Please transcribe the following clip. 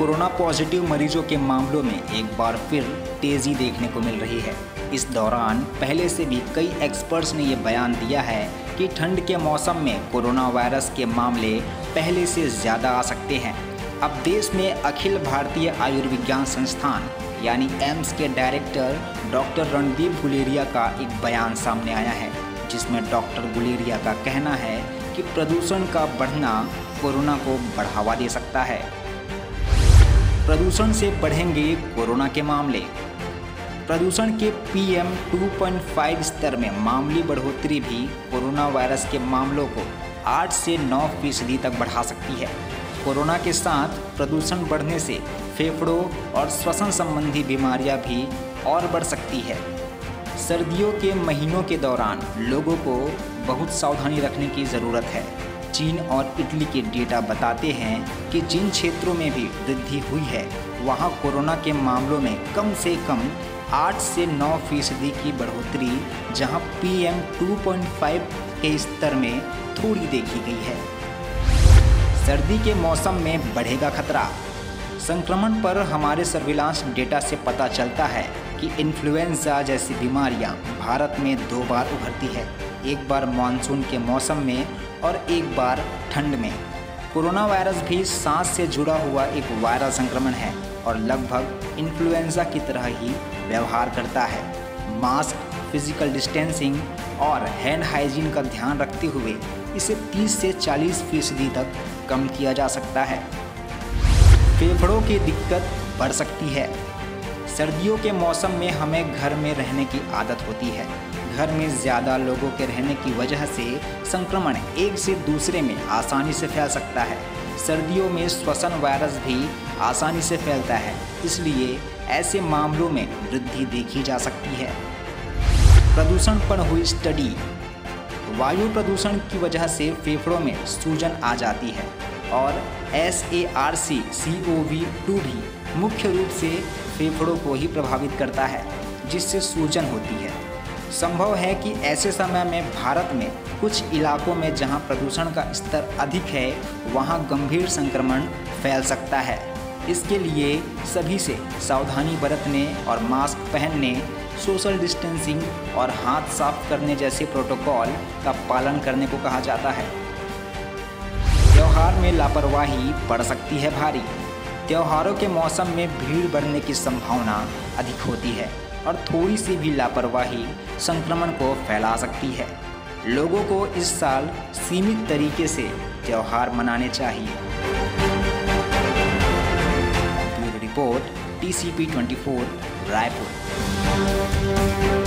Corona positive मरीजों के मामलों में एक बार फिर तेज़ी देखने को मिल रही है। इस दौरान पहले से भी कई एक्सपर्ट्स ने ये बयान दिया है कि ठंड के मौसम में कोरोना वायरस के मामले पहले से ज़्यादा आ सकते हैं। अब देश में अखिल भारतीय आयुर्विज्ञान संस्थान यानी एम्स के डायरेक्टर डॉक्टर रणदीप गुलेरिया का एक बयान सामने आया है, जिसमें डॉक्टर गुलेरिया का कहना है कि प्रदूषण का बढ़ना कोरोना को बढ़ावा दे सकता है। प्रदूषण से बढ़ेंगे कोरोना के मामले। प्रदूषण के PM 2.5 स्तर में मामूली बढ़ोतरी भी कोरोना वायरस के मामलों को 8 से 9% तक बढ़ा सकती है। कोरोना के साथ प्रदूषण बढ़ने से फेफड़ों और श्वसन संबंधी बीमारियां भी और बढ़ सकती है। सर्दियों के महीनों के दौरान लोगों को बहुत सावधानी रखने की ज़रूरत है। चीन और इटली के डेटा बताते हैं कि जिन क्षेत्रों में भी वृद्धि हुई है वहां कोरोना के मामलों में कम से कम 8 से 9% की बढ़ोतरी, जहां PM 2.5 के स्तर में थोड़ी देखी गई है। सर्दी के मौसम में बढ़ेगा खतरा। संक्रमण पर हमारे सर्विलांस डेटा से पता चलता है कि इन्फ्लुएंजा जैसी बीमारियां भारत में 2 बार उभरती है, एक बार मानसून के मौसम में और एक बार ठंड में। कोरोना वायरस भी सांस से जुड़ा हुआ एक वायरल संक्रमण है और लगभग इन्फ्लुएंजा की तरह ही व्यवहार करता है। मास्क, फिजिकल डिस्टेंसिंग और हैंड हाइजीन का ध्यान रखते हुए इसे 30 से 40% तक कम किया जा सकता है। फेफड़ों की दिक्कत बढ़ सकती है। सर्दियों के मौसम में हमें घर में रहने की आदत होती है। घर में ज़्यादा लोगों के रहने की वजह से संक्रमण एक से दूसरे में आसानी से फैल सकता है। सर्दियों में श्वसन वायरस भी आसानी से फैलता है, इसलिए ऐसे मामलों में वृद्धि देखी जा सकती है। प्रदूषण पर हुई स्टडी। वायु प्रदूषण की वजह से फेफड़ों में सूजन आ जाती है और SARS-CoV-2 भी मुख्य रूप से फेफड़ों को ही प्रभावित करता है, जिससे सूजन होती है। संभव है कि ऐसे समय में भारत में कुछ इलाकों में जहां प्रदूषण का स्तर अधिक है वहां गंभीर संक्रमण फैल सकता है। इसके लिए सभी से सावधानी बरतने और मास्क पहनने, सोशल डिस्टेंसिंग और हाथ साफ करने जैसे प्रोटोकॉल का पालन करने को कहा जाता है। त्योहार में लापरवाही पड़ सकती है भारी। त्योहारों के मौसम में भीड़ बढ़ने की संभावना अधिक होती है और थोड़ी सी भी लापरवाही संक्रमण को फैला सकती है। लोगों को इस साल सीमित तरीके से त्योहार मनाने चाहिए। Bureau report TCP24 Raipur.